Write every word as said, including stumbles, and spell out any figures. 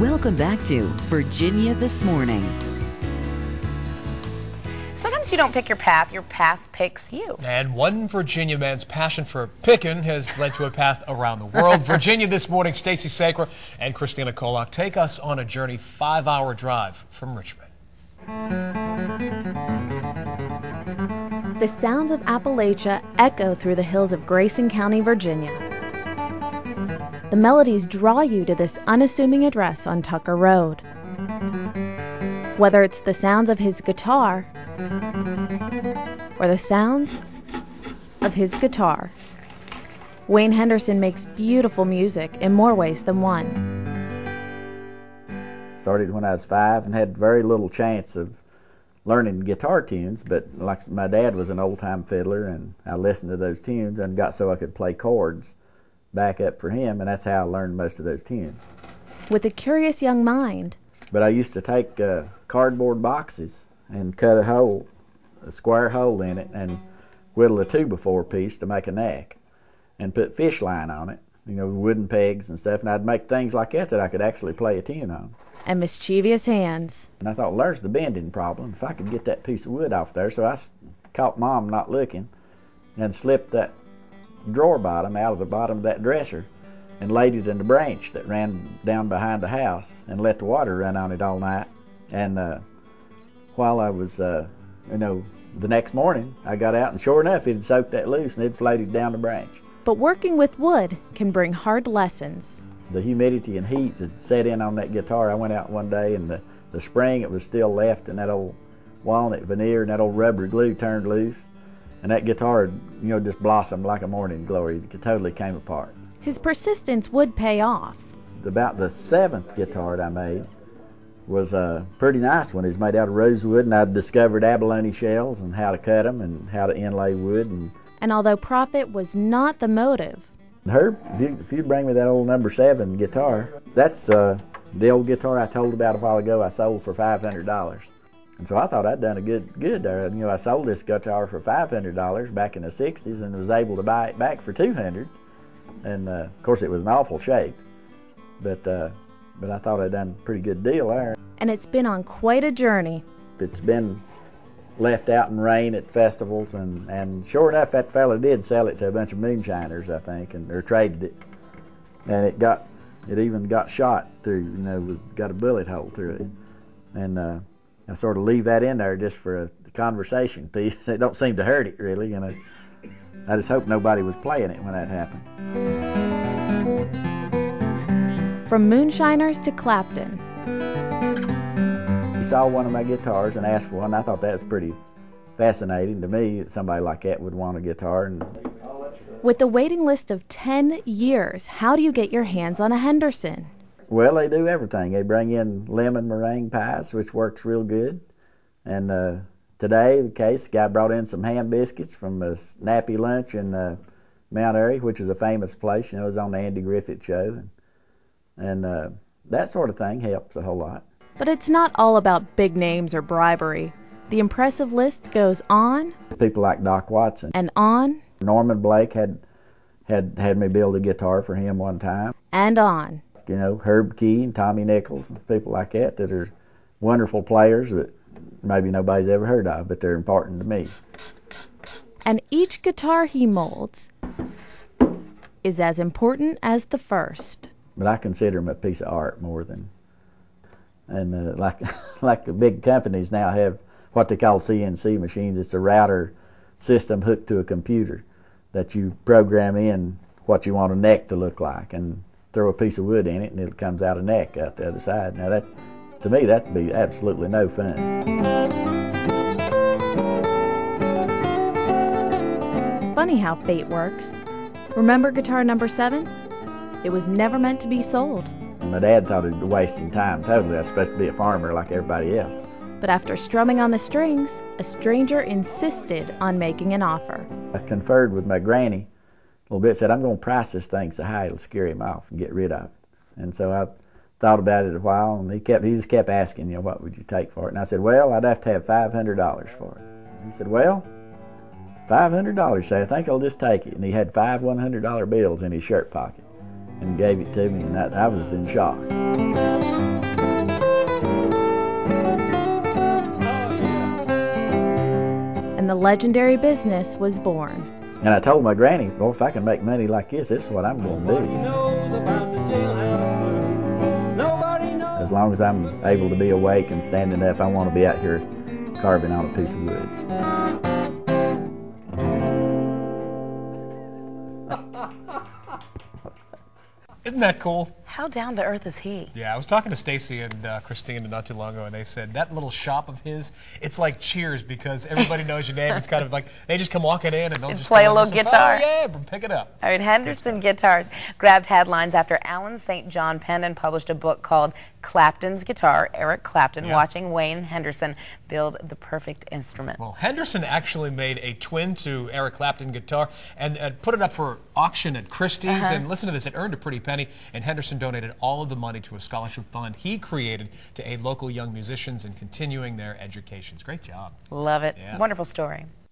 Welcome back to Virginia This Morning. Sometimes you don't pick your path, your path picks you. And one Virginia man's passion for picking has led to a path around the world. Virginia This Morning, Stacy Sacra and Christina Kolak take us on a journey five-hour drive from Richmond. The sounds of Appalachia echo through the hills of Grayson County, Virginia. The melodies draw you to this unassuming address on Tucker Road. Whether it's the sounds of his guitar or the sounds of his guitar, Wayne Henderson makes beautiful music in more ways than one. Started when I was five and had very little chance of learning guitar tunes, but like my dad was an old-time fiddler and I listened to those tunes and got so I could play chords back up for him, and that's how I learned most of those tunes. With a curious young mind. But I used to take uh, cardboard boxes and cut a hole, a square hole in it, and whittle a two by four piece to make a neck, and put fish line on it, you know, wooden pegs and stuff, and I'd make things like that that I could actually play a tune on. And mischievous hands. And I thought, well, there's the bending problem. If I could get that piece of wood off there, so I caught Mom not looking and slipped that drawer bottom out of the bottom of that dresser and laid it in the branch that ran down behind the house and let the water run on it all night. And uh, while I was, uh, you know, the next morning I got out and sure enough it had soaked that loose and it floated down the branch. But working with wood can bring hard lessons. The humidity and heat that set in on that guitar. I went out one day and the, the spring it was still left and that old walnut veneer and that old rubber glue turned loose. And that guitar, you know, just blossomed like a morning glory. It totally came apart. His persistence would pay off. About the seventh guitar that I made was a pretty nice one. It was made out of rosewood, and I discovered abalone shells and how to cut them and how to inlay wood. And, and although profit was not the motive. Herb, if you, if you bring me that old number seven guitar, that's uh, the old guitar I told about a while ago I sold for five hundred dollars. And so I thought I'd done a good good there. You know, I sold this guitar for five hundred dollars back in the sixties and was able to buy it back for two hundred dollars. And uh, of course it was in awful shape, but uh, but I thought I'd done a pretty good deal there. And it's been on quite a journey. It's been left out in rain at festivals, and, and sure enough that fella did sell it to a bunch of moonshiners, I think, and or traded it. And it got it even got shot through, you know, got a bullet hole through it. And uh, I sort of leave that in there just for a conversation piece. It don't seem to hurt it really, you know. I just hope nobody was playing it when that happened. From moonshiners to Clapton. He saw one of my guitars and asked for one. I thought that was pretty fascinating to me, that somebody like that would want a guitar. And with a waiting list of ten years, how do you get your hands on a Henderson? Well, they do everything. They bring in lemon meringue pies, which works real good. And uh, today, the case, the guy brought in some ham biscuits from a Snappy Lunch in uh, Mount Airy, which is a famous place. You know, it was on the Andy Griffith Show. And, and uh, that sort of thing helps a whole lot. But it's not all about big names or bribery. The impressive list goes on. People like Doc Watson. And on. Norman Blake had, had, had me build a guitar for him one time. And on. You know, Herb Key and Tommy Nichols and people like that that are wonderful players that maybe nobody's ever heard of, but they're important to me. And each guitar he molds is as important as the first. But I consider them a piece of art more than, and uh, like like the big companies now have what they call C N C machines. It's a router system hooked to a computer that you program in what you want a neck to look like, and throw a piece of wood in it and it comes out a neck out the other side. Now that, to me, that'd be absolutely no fun. Funny how fate works. Remember guitar number seven? It was never meant to be sold. My dad thought it was wasting time totally. I was supposed to be a farmer like everybody else. But after strumming on the strings, a stranger insisted on making an offer. I conferred with my granny a little bit, said, I'm going to price this thing so high it'll scare him off and get rid of it. And so I thought about it a while, and he kept he just kept asking, you know, what would you take for it? And I said, well, I'd have to have five hundred dollars for it. He said, well, five hundred dollars, so I think I'll just take it. And he had five one hundred dollar bills in his shirt pocket and gave it to me, and that, I was in shock. and the legendary business was born. And I told my granny, well, if I can make money like this, this is what I'm going to do. As long as I'm able to be awake and standing up, I want to be out here carving on a piece of wood. Isn't that cool? How down to earth is he? Yeah, I was talking to Stacy and uh, Christina not too long ago, and they said that little shop of his, it's like Cheers because everybody knows your name. It's kind of like they just come walking in and they'll And just play come a in and little say, guitar. Oh, yeah, pick it up. I mean, Henderson Guitars grabbed headlines after Alan Saint John penned and published a book called Clapton's Guitar. Eric Clapton Yeah. watching Wayne Henderson build the perfect instrument. Well, Henderson actually made a twin to Eric Clapton guitar and uh, put it up for auction at Christie's. Uh-huh. And listen to this, it earned a pretty penny, and Henderson donated all of the money to a scholarship fund he created to aid local young musicians in continuing their educations. Great job. Love it. Yeah. Wonderful story.